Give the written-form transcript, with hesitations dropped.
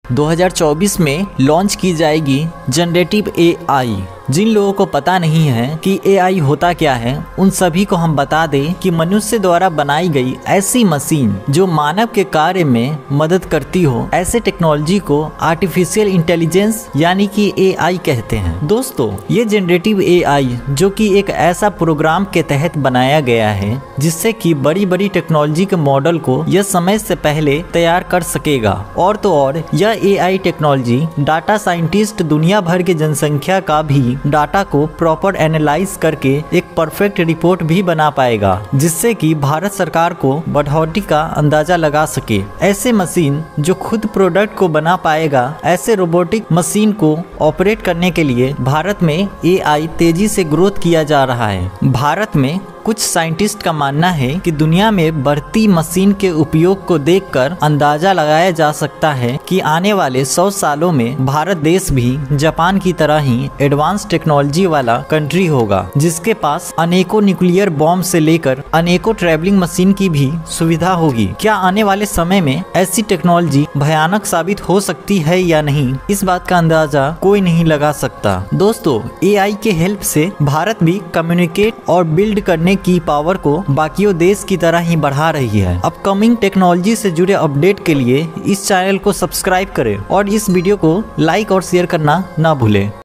2024 में लॉन्च की जाएगी जनरेटिव एआई। जिन लोगों को पता नहीं है कि एआई होता क्या है, उन सभी को हम बता दें कि मनुष्य द्वारा बनाई गई ऐसी मशीन जो मानव के कार्य में मदद करती हो, ऐसे टेक्नोलॉजी को आर्टिफिशियल इंटेलिजेंस यानी कि एआई कहते हैं। दोस्तों, ये जनरेटिव एआई जो कि एक ऐसा प्रोग्राम के तहत बनाया गया है जिससे कि बड़ी बड़ी टेक्नोलॉजी के मॉडल को यह समय से पहले तैयार कर सकेगा। और तो और यह एआई टेक्नोलॉजी डाटा साइंटिस्ट दुनिया भर के जनसंख्या का भी डाटा को प्रॉपर एनालाइज करके एक परफेक्ट रिपोर्ट भी बना पाएगा, जिससे कि भारत सरकार को बढ़ोतरी का अंदाजा लगा सके। ऐसे मशीन जो खुद प्रोडक्ट को बना पाएगा, ऐसे रोबोटिक मशीन को ऑपरेट करने के लिए भारत में एआई तेजी से ग्रोथ किया जा रहा है। भारत में कुछ साइंटिस्ट का मानना है कि दुनिया में बढ़ती मशीन के उपयोग को देखकर अंदाजा लगाया जा सकता है कि आने वाले 100 सालों में भारत देश भी जापान की तरह ही एडवांस टेक्नोलॉजी वाला कंट्री होगा, जिसके पास अनेकों न्यूक्लियर बॉम्ब से लेकर अनेकों ट्रैवलिंग मशीन की भी सुविधा होगी। क्या आने वाले समय में ऐसी टेक्नोलॉजी भयानक साबित हो सकती है या नहीं, इस बात का अंदाजा कोई नहीं लगा सकता। दोस्तों, एआई के हेल्प से भारत भी कम्युनिकेट और बिल्ड करने की पावर को बाकियों देश की तरह ही बढ़ा रही है। अपकमिंग टेक्नोलॉजी से जुड़े अपडेट के लिए इस चैनल को सब्सक्राइब करें और इस वीडियो को लाइक और शेयर करना ना भूलें।